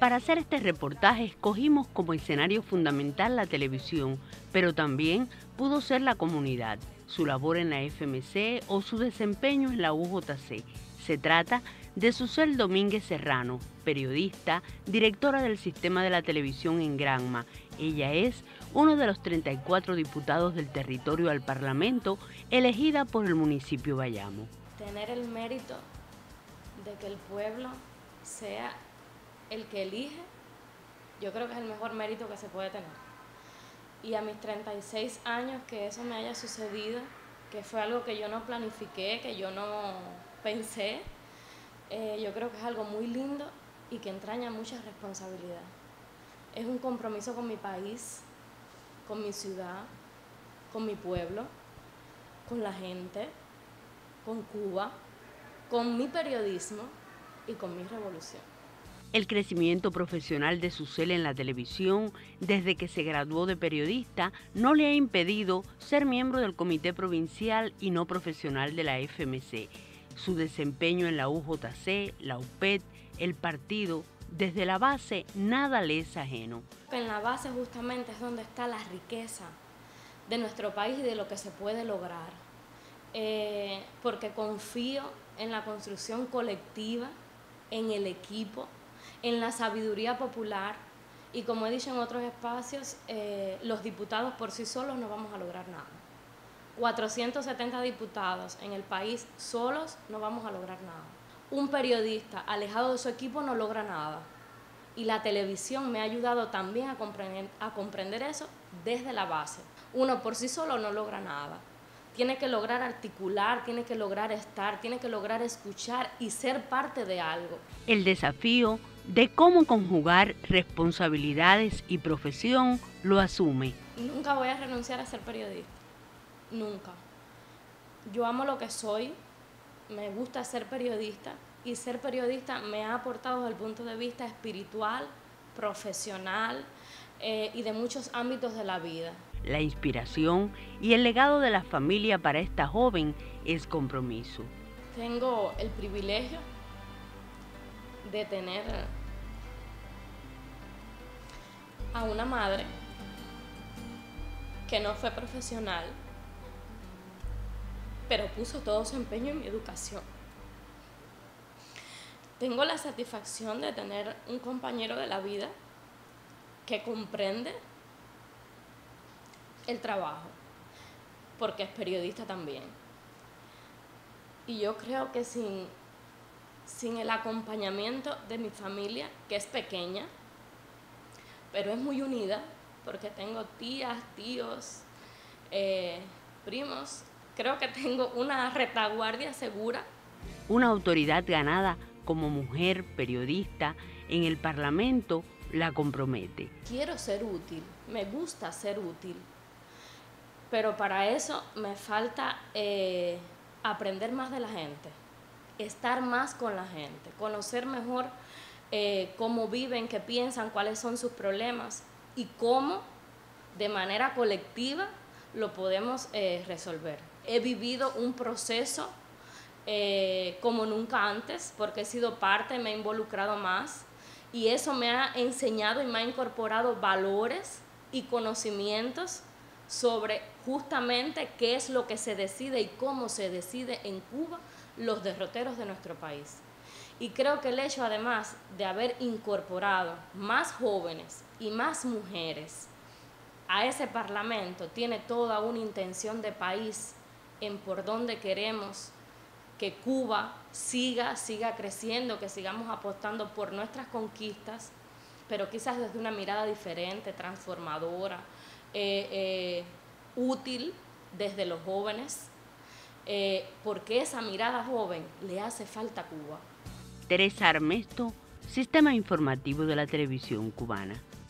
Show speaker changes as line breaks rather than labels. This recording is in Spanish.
Para hacer este reportaje escogimos como escenario fundamental la televisión, pero también pudo ser la comunidad, su labor en la FMC o su desempeño en la UJC. Se trata de Susel Domínguez Serrano, periodista, directora del sistema de la televisión en Granma. Ella es uno de los 34 diputados del territorio al Parlamento, elegida por el municipio Bayamo.
Tener el mérito de que el pueblo sea el que elige, yo creo que es el mejor mérito que se puede tener. Y a mis 36 años que eso me haya sucedido, que fue algo que yo no planifiqué, que yo no pensé, yo creo que es algo muy lindo y que entraña mucha responsabilidad. Es un compromiso con mi país, con mi ciudad, con mi pueblo, con la gente, con Cuba, con mi periodismo y con mi revolución.
El crecimiento profesional de Susel en la televisión, desde que se graduó de periodista, no le ha impedido ser miembro del Comité Provincial y No Profesional de la FMC. Su desempeño en la UJC, la UPED, el partido, desde la base, nada le es ajeno.
En la base justamente es donde está la riqueza de nuestro país y de lo que se puede lograr. Porque confío en la construcción colectiva, en el equipo, en la sabiduría popular y, como he dicho en otros espacios, los diputados por sí solos no vamos a lograr nada. 470 diputados en el país solos no vamos a lograr nada. Un periodista alejado de su equipo no logra nada. Y la televisión me ha ayudado también a comprender eso desde la base. Uno por sí solo no logra nada. Tiene que lograr articular, tiene que lograr estar, tiene que lograr escuchar y ser parte de algo.
El desafío de cómo conjugar responsabilidades y profesión lo asume.
Nunca voy a renunciar a ser periodista, nunca. Yo amo lo que soy, me gusta ser periodista y ser periodista me ha aportado desde el punto de vista espiritual, profesional y de muchos ámbitos de la vida.
La inspiración y el legado de la familia para esta joven es compromiso.
Tengo el privilegio de tener a una madre que no fue profesional, pero puso todo su empeño en mi educación. Tengo la satisfacción de tener un compañero de la vida que comprende el trabajo, porque es periodista también. Y yo creo que sin el acompañamiento de mi familia, que es pequeña, pero es muy unida, porque tengo tías, tíos, primos, creo que tengo una retaguardia segura.
Una autoridad ganada como mujer periodista en el Parlamento la compromete.
Quiero ser útil, me gusta ser útil, pero para eso me falta aprender más de la gente, estar más con la gente, conocer mejor cómo viven, qué piensan, cuáles son sus problemas y cómo de manera colectiva lo podemos resolver. He vivido un proceso como nunca antes, porque he sido parte, me he involucrado más y eso me ha enseñado y me ha incorporado valores y conocimientos sobre justamente qué es lo que se decide y cómo se decide en Cuba los derroteros de nuestro país. Y creo que el hecho, además, de haber incorporado más jóvenes y más mujeres a ese Parlamento, tiene toda una intención de país en por dónde queremos que Cuba siga creciendo, que sigamos apostando por nuestras conquistas, pero quizás desde una mirada diferente, transformadora, útil desde los jóvenes, porque esa mirada joven le hace falta a Cuba.
Teresa Armesto, Sistema Informativo de la Televisión Cubana.